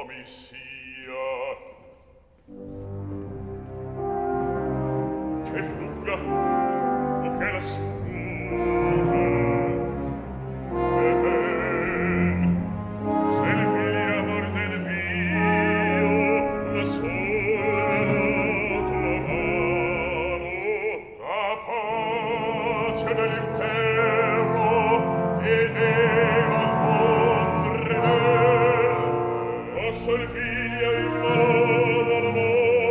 mi sia. Che fuga, o che la scuola, e ben, se le figlie morte in pio, la sola tua mano, la pace dell'impero, ed eva incontri me, posso le figlie in malora l'amore,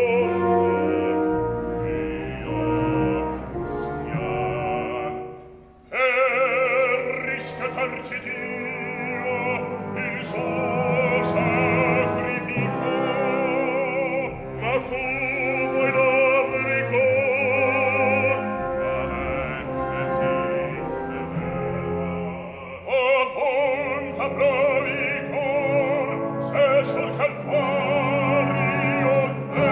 riscatarci Dio il suo sacrifico, ma tu vuoi l'obbligo, valezze esiste vera. O volontà provi cor, se sol calvario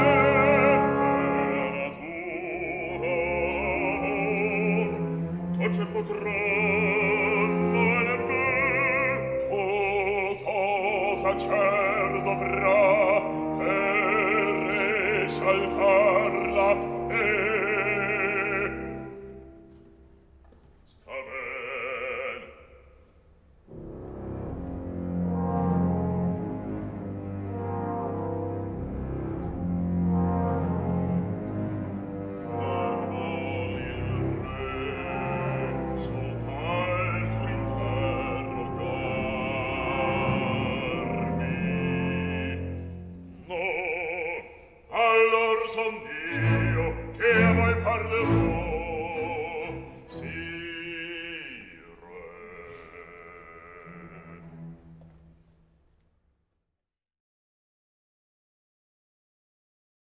era tuo amor, tocce potranno cer dovrà per esaltar la fe. Sta ben. Non vuol il re soltanto interrogarmi. No, allor son io che a voi parlerò.